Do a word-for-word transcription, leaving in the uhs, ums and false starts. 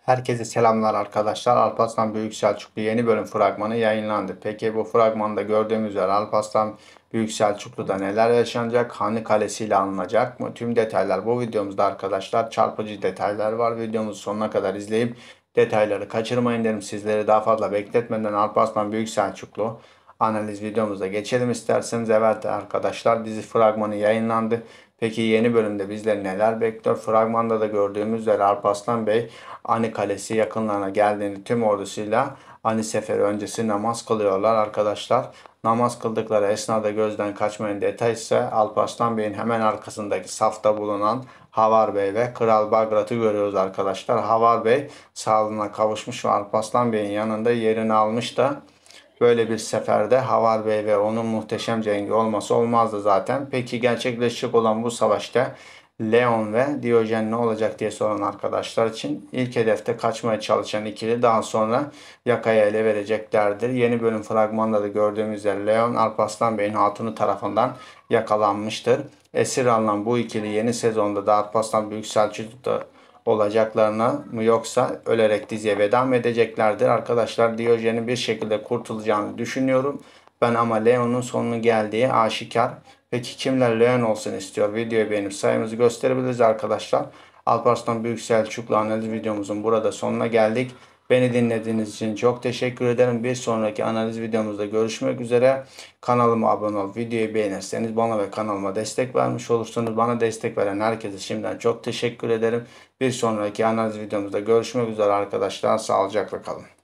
Herkese selamlar arkadaşlar. Alparslan Büyük Selçuklu yeni bölüm fragmanı yayınlandı. Peki bu fragmanda gördüğümüz üzere Alparslan Büyük Selçuklu'da neler yaşanacak? Hanı kalesiyle alınacak mı? Tüm detaylar bu videomuzda arkadaşlar. Çarpıcı detaylar var. Videomuzu sonuna kadar izleyip detayları kaçırmayın derim. Sizleri daha fazla bekletmeden Alparslan Büyük Selçuklu analiz videomuza geçelim isterseniz. Evet arkadaşlar, dizi fragmanı yayınlandı. Peki yeni bölümde bizleri neler bekliyor? Fragmanda da gördüğümüz üzere Alparslan Bey Ani Kalesi yakınlarına geldiğini tüm ordusuyla Ani seferi öncesi namaz kılıyorlar arkadaşlar. Namaz kıldıkları esnada gözden kaçmayan detay ise Alparslan Bey'in hemen arkasındaki safta bulunan Havar Bey ve Kral Bagrat'ı görüyoruz arkadaşlar. Havar Bey sağlığına kavuşmuş ve Alparslan Bey'in yanında yerini almış da böyle bir seferde Havar Bey ve onun muhteşem cengi olması olmazdı zaten. Peki gerçekleşecek olan bu savaşta Leon ve Diyojen ne olacak diye soran arkadaşlar için ilk hedefte kaçmaya çalışan ikili daha sonra yakaya ele vereceklerdir. Yeni bölüm fragmanında da gördüğümüz üzere Leon Alparslan Bey'in hatunu tarafından yakalanmıştır. Esir alınan bu ikili yeni sezonda da Alparslan Büyük Selçuklu'da olacaklarına mı yoksa ölerek diziye veda mı edeceklerdir? Arkadaşlar Diyojen'in bir şekilde kurtulacağını düşünüyorum. Ben ama Leon'un sonunu geldiği aşikar. Peki kimler Leon olsun istiyor? Videoyu beğenip sayımızı gösterebiliriz arkadaşlar. Alparslan Büyük Selçuklu analiz videomuzun burada sonuna geldik. Beni dinlediğiniz için çok teşekkür ederim. Bir sonraki analiz videomuzda görüşmek üzere. Kanalıma abone ol, videoyu beğenirseniz bana ve kanalıma destek vermiş olursunuz. Bana destek veren herkese şimdiden çok teşekkür ederim. Bir sonraki analiz videomuzda görüşmek üzere arkadaşlar. Sağlıcakla kalın.